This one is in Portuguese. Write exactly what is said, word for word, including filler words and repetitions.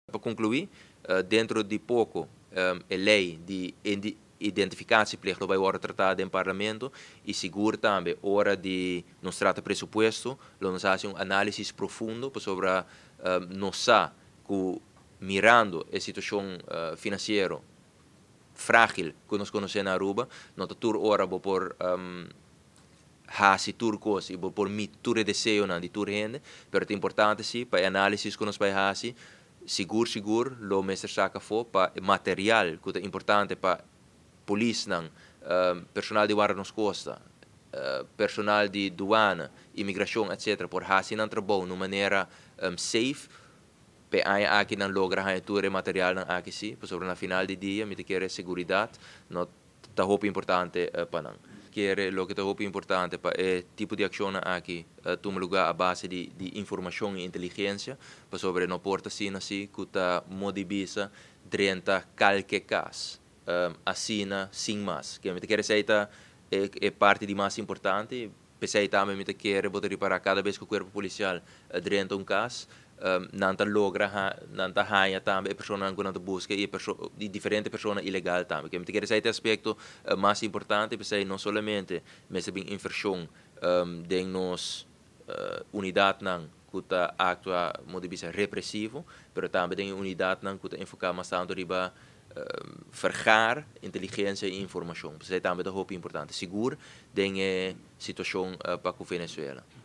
Para concluir, uh, dentro de pouco, um, a lei de identificatieplicht vai ser tratada em parlamento e seguro também hora de nos trata presupuesto, nós fazemos um análise profundo sobre um, nós que mirando a situação uh, financeira frágil que nós conhecemos na Aruba, nós tur ora vou por um, hasi tur coisa e vou por mi tur desejo na de tur rende, pero é importante sim para análise que nós vai hasi seguro seguro lo mestre saca fo para material que é importante para polícia não uh, personal de guarda nos costa uh, personal de douana imigração etc por hasi não trabalho de maneira um, safe pe ai aqui não logra hai tudo material não aqui sim por sobre na final de dia me te quer segurança não tá roupa importante uh, para não quer lo que tá roupa importante para é tipo de ação aqui uh, toma lugar a base de, de informação e inteligência para sobre não porta sim assim que tá modibiza trinta qualquer caso um, assina sem mais que me te quer dizer é, é parte de mais importante pensei também me te quer botar para cada vez que o corpo policial uh, trinta um caso Um, nanta logra nanta hanya também pessoa que não busca e de diferentes pessoas ilegal também que me quer dizer esse aspecto uh, mais importante porque não somente mas bem inversão um, de nos uh, unidade não que está atua modo de repressivo, mas também tem unidade não que está enfocada mais tanto riba uh, vergar inteligência e informação. Isso é também da roupa importante. Seguro tem a situação uh, para a Venezuela.